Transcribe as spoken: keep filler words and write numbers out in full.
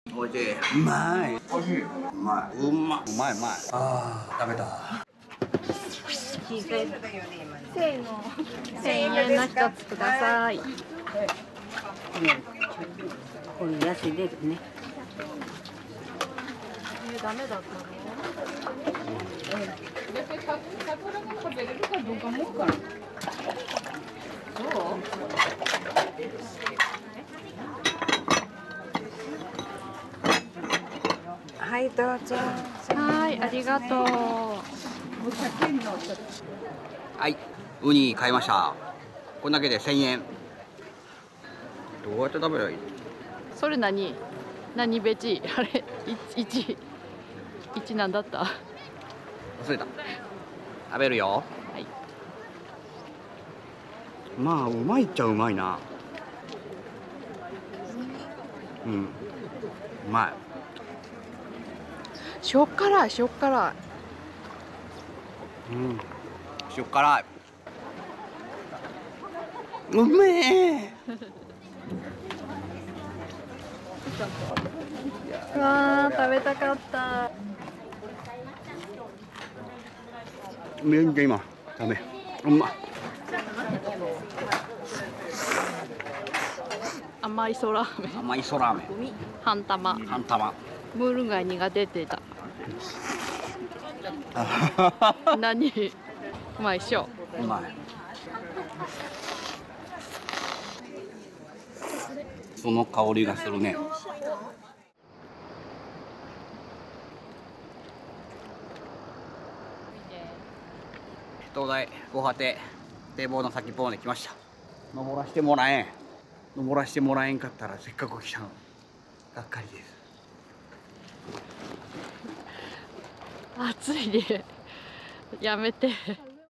おいしい。うまい。おいしい。うまい。うま。うまいうまい。ああ、食べた。 せーの。千円の一つください。 これ安いですね。 えー、ダメだったの？ 桜が食べれるかどうかもわからん。どう？ はいどうぞ。 はい、ありがとう。 はい、ウニ買いました。これだけで千円。どうやって食べればいい？ それ何？何ベジ？あれ、一一なんだった？ 忘れた。食べるよ。 はい。 まあうまいっちゃうまいな。うん。うまい。 しょっ辛い、しょっ辛い。 うん。塩辛い。うめえ。 うわー、食べたかった。 めんじゃ今ダメ。うまい。 甘いそラーメン。 甘いそラーメン。 半玉。 半玉。 ムール貝苦手ってた。何？うまいっしょ。 うまい。その香りがするね。東大防波堤堤防の先っぽまで来ました。登らしてもらえん登らしてもらえんかったらせっかく来たのがっかりです。 暑いでやめて。